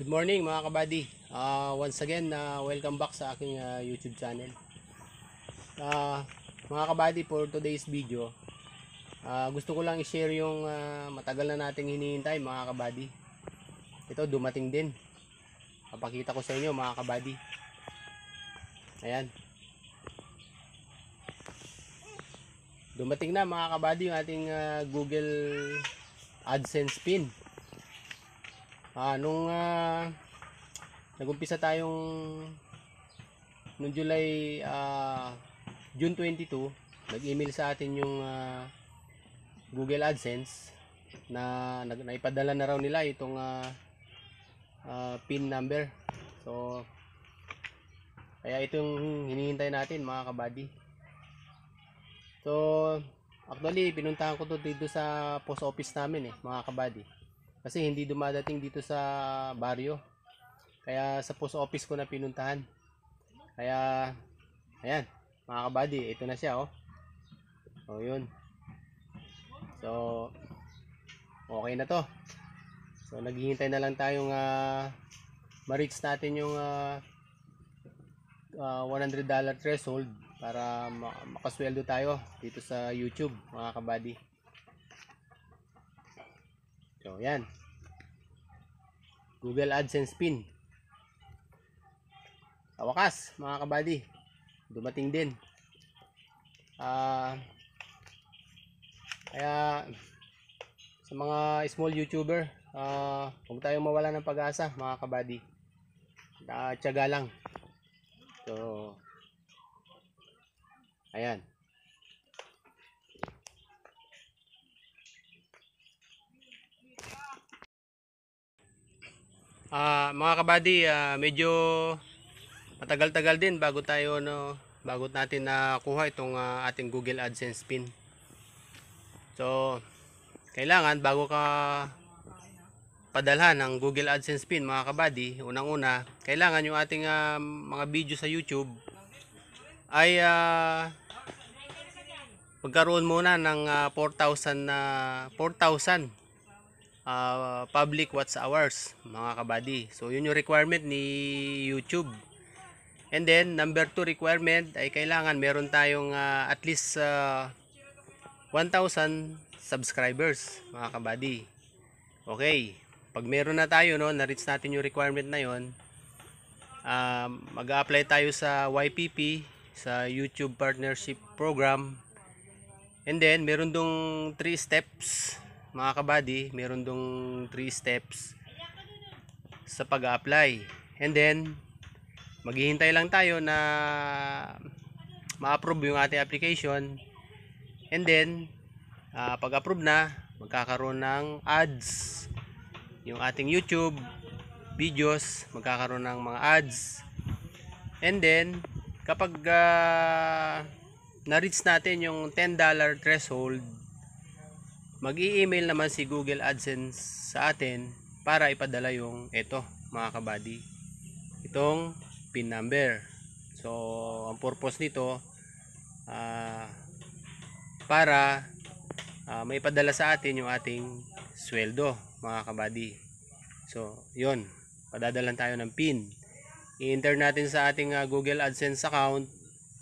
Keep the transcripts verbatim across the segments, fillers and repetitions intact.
Good morning mga kabady. Uh, once again, uh, welcome back sa aking uh, YouTube channel. Uh, mga kabady, for today's video, uh, gusto ko lang i-share yung uh, matagal na nating hinihintay mga kabady. Ito, dumating din. Papakita ko sa inyo mga kabady. Ayan. Dumating na mga kabady yung ating uh, Google AdSense Pin. Ah, nung uh, nag-umpisa tayong noong July uh, June twenty-two, nag-email sa atin yung uh, Google AdSense na naipadala na raw nila itong uh, uh, pin number. So kaya ito yung hinihintay natin mga kabady. So actually pinuntahan ko to dito sa post office namin eh mga kabady. Kasi hindi dumadating dito sa baryo. Kaya sa post office ko na pinuntahan. Kaya ayan, mga kabady, ito na siya oh. So yun. So okay na to. So naghihintay na lang tayong uh, ma-reach natin yung uh, uh, one hundred dollar threshold para makasweldo tayo dito sa YouTube, mga kabady. So yan, Google AdSense Pin. Sa wakas mga kabady, dumating din. uh, Kaya sa mga small YouTuber, uh, huwag tayong mawala ng pag-asa mga kabady. uh, Tiyaga lang. So ayan. Uh, mga kabady, uh, medyo matagal-tagal din bago tayo no, bago natin nakuha itong uh, ating Google AdSense Pin. So kailangan bago ka padalhan ng Google AdSense Pin mga kabady, unang-una kailangan yung ating uh, mga video sa YouTube ay uh, magkaroon muna ng uh, four thousand na uh, four thousand Uh, public watch hours mga kabady. So yun yung requirement ni YouTube. And then number two requirement ay kailangan meron tayong uh, at least uh, one thousand subscribers mga kabady. Okay, pag meron na tayo no, na-reach natin yung requirement na yon, uh, mag-a-apply tayo sa Y P P, sa YouTube Partnership Program. And then meron dong three steps mga kabady, meron dong three steps sa pag-apply. And then maghihintay lang tayo na ma-approve yung ating application. And then uh, pag-approve na, magkakaroon ng ads yung ating YouTube videos, magkakaroon ng mga ads. And then kapag uh, na-reach natin yung ten dollar threshold, mag-i-email naman si Google AdSense sa atin para ipadala yung ito mga kabady, itong pin number. So ang purpose nito uh, para uh, maipadala sa atin yung ating sweldo mga kabady. So yun, padadalan tayo ng pin, i-enter natin sa ating uh, Google AdSense account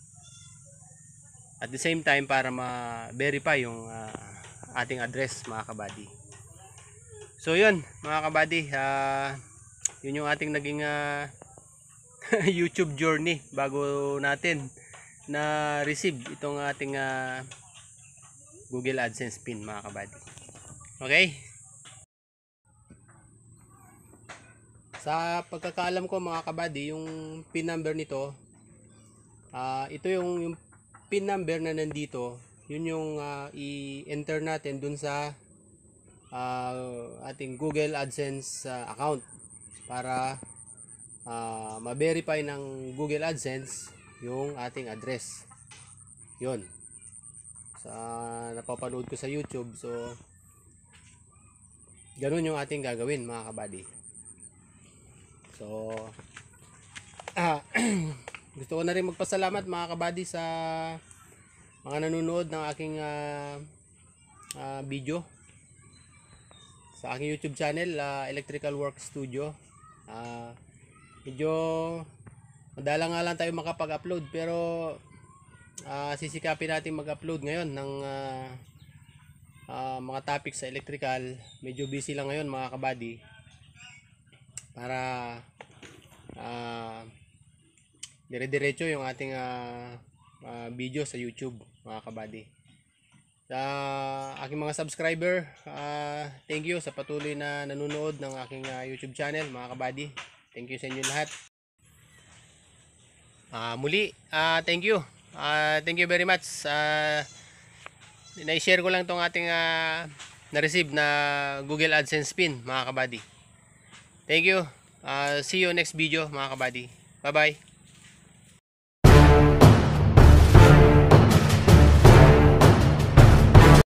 at the same time para ma-verify yung uh, ating address mga kabady. So yun mga kabady, uh, yun yung ating naging uh, YouTube journey bago natin na receive itong ating uh, Google AdSense Pin mga kabady. Okay, sa pagkakaalam ko mga kabady, yung pin number nito, uh, ito yung, yung pin number na nandito, yun yung uh, i-enter natin dun sa uh, ating Google AdSense uh, account para uh, ma-verify ng Google AdSense yung ating address. Yun sa napapanood ko sa YouTube. So ganun yung ating gagawin mga kabady. So uh, gusto ko na rin magpasalamat mga kabady sa mga nanonood ng aking uh, uh, video sa aking YouTube channel, uh, Electrical Work Studio. Ah, medyo madala nga lang tayo makapag-upload, pero ah, sisikapin natin mag-upload ngayon ng ah, ah, mga topics sa electrical. Medyo busy lang ngayon mga kabady, para ah, dire-diretso yung ating ah, ah, video sa YouTube mga kabady. Sa aking mga subscriber, uh, thank you sa patuloy na nanonood ng aking uh, YouTube channel mga kabady. Thank you sa inyo lahat. Uh, muli, uh, thank you. Uh, thank you very much. Uh, Na-share ko lang tong ating uh, na-receive na Google AdSense Pin mga kabady. Thank you. Uh, see you next video mga kabady. Bye bye.